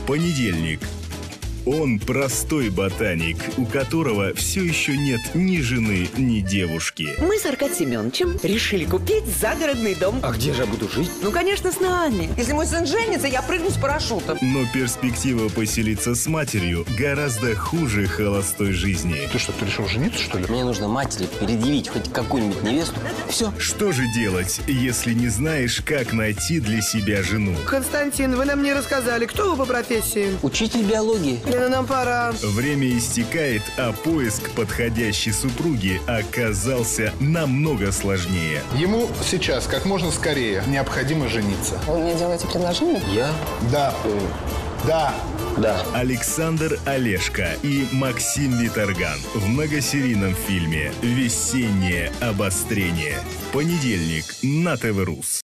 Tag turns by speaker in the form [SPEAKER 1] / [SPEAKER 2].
[SPEAKER 1] понедельник. Он простой ботаник, у которого все еще нет ни жены, ни девушки.
[SPEAKER 2] Мы с Аркадием Семеновичем решили купить загородный дом.
[SPEAKER 3] А где же я буду жить?
[SPEAKER 2] Ну, конечно, с нами. Если мой сын женится, я прыгну с парашютом.
[SPEAKER 1] Но перспектива поселиться с матерью гораздо хуже холостой жизни.
[SPEAKER 4] Ты что, ты решил жениться, что ли?
[SPEAKER 3] Мне нужно матери предъявить хоть какую-нибудь невесту. Все.
[SPEAKER 1] Что же делать, если не знаешь, как найти для себя жену?
[SPEAKER 5] Константин, вы нам не рассказали, кто вы по профессии?
[SPEAKER 3] Учитель биологии.
[SPEAKER 5] Ну, нам пора.
[SPEAKER 1] Время истекает, а поиск подходящей супруги оказался намного сложнее.
[SPEAKER 4] Ему сейчас, как можно скорее, необходимо жениться.
[SPEAKER 6] Вы мне делаете предложение?
[SPEAKER 3] Я?
[SPEAKER 4] Да. Да.
[SPEAKER 3] Да.
[SPEAKER 1] Александр Олешко и Максим Виторган в многосерийном фильме «Весеннее обострение». В понедельник на ТВ Рус.